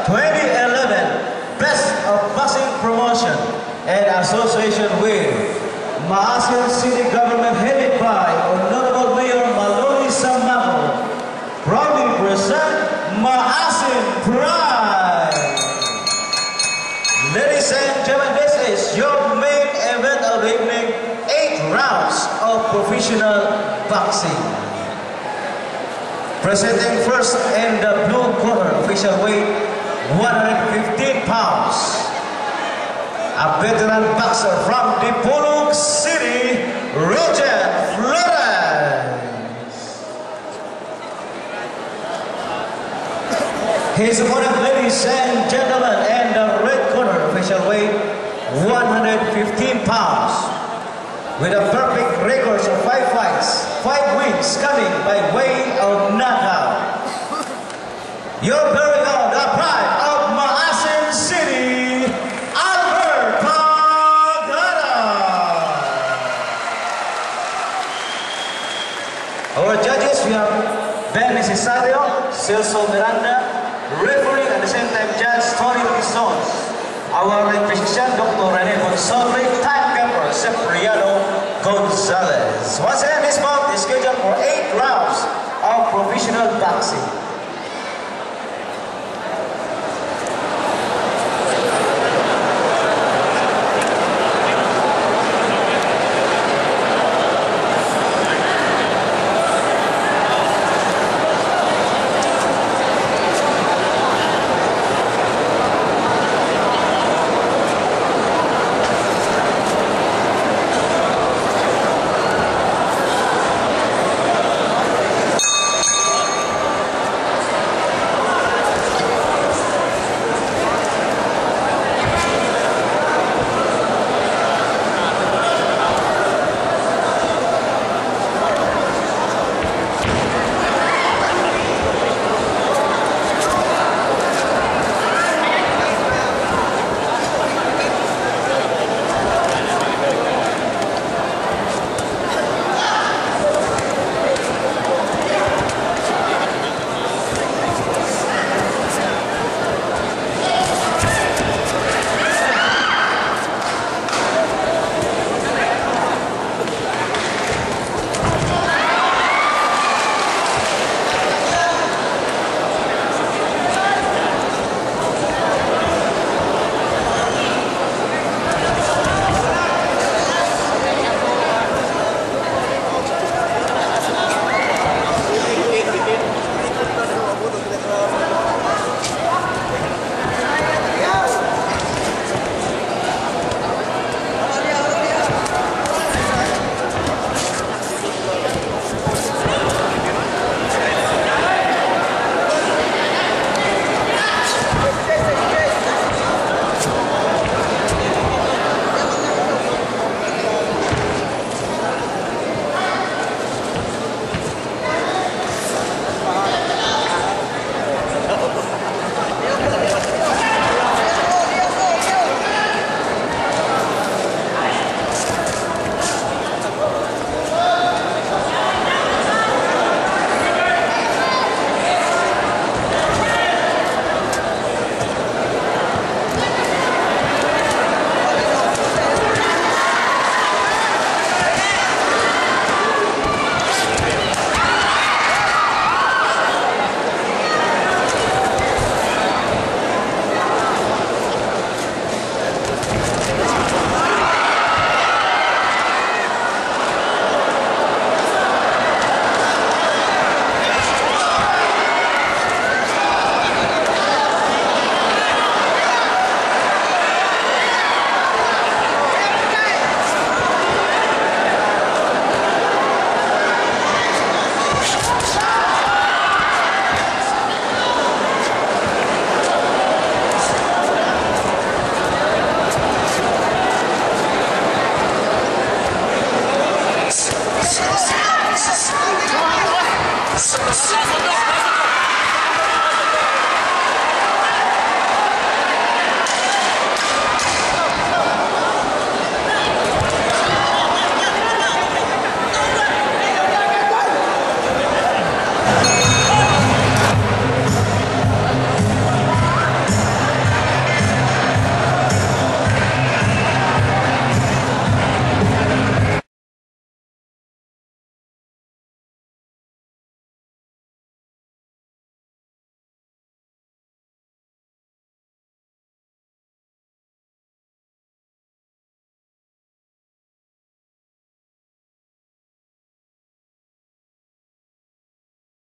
2011 Best of Boxing Promotion and association with Maasin City Government headed by Honorable Mayor Maloney Samako proudly present Maasin Pride. Ladies and gentlemen, this is your main event of the evening, 8 rounds of professional boxing. Presenting first in the blue corner, official weight 115 pounds. A veteran boxer from Dipolog City, Roger Flores. His opponent, ladies and gentlemen, in the red corner, official weight 115 pounds. With a perfect record of 5 fights, 5 wins coming by way of knockout. Your very own, the pride of Maasin City, Albert Pagada. Our judges, we have Ben Necesario, Celso Miranda, referee at the same time Judge Tony Bisons. Our physician, Dr. Rene Gonzalez, timekeeper, Cipriano Gonzalez. Once again, this bout is scheduled for 8 rounds of professional boxing. Let's go.